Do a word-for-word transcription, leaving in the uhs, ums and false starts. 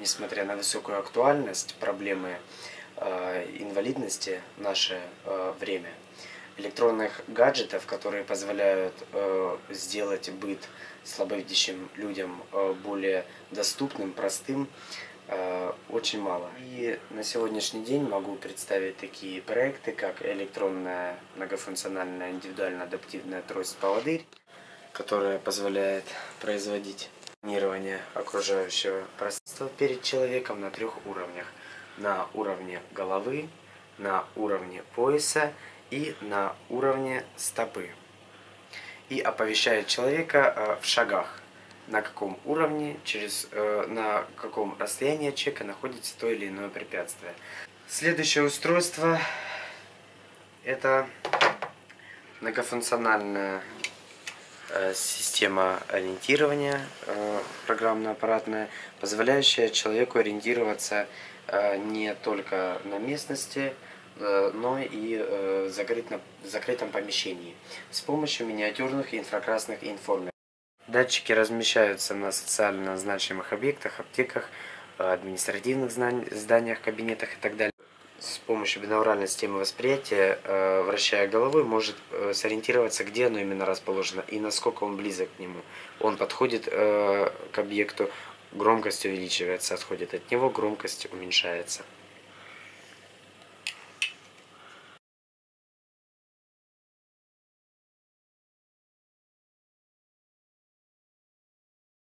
несмотря на высокую актуальность проблемы э, инвалидности в наше э, время, электронных гаджетов, которые позволяют э, сделать быт слабовидящим людям э, более доступным, простым, э, очень мало. И на сегодняшний день могу представить такие проекты, как электронная многофункциональная индивидуально адаптивная трость-поводырь, которая позволяет производить сканирование окружающего пространства перед человеком на трех уровнях. На уровне головы, на уровне пояса и на уровне стопы. И оповещает человека в шагах, на каком уровне, через, на каком расстоянии от человека находится то или иное препятствие. Следующее устройство — это многофункциональная система ориентирования программно-аппаратная, позволяющая человеку ориентироваться не только на местности, но и в закрытом, в закрытом помещении с помощью миниатюрных инфракрасных информеров. Датчики размещаются на социально значимых объектах, аптеках, административных зданиях, кабинетах и так далее. С помощью бинауральной системы восприятия, вращая головой, может сориентироваться, где оно именно расположено и насколько он близок к нему. Он подходит к объекту, громкость увеличивается, отходит от него, громкость уменьшается.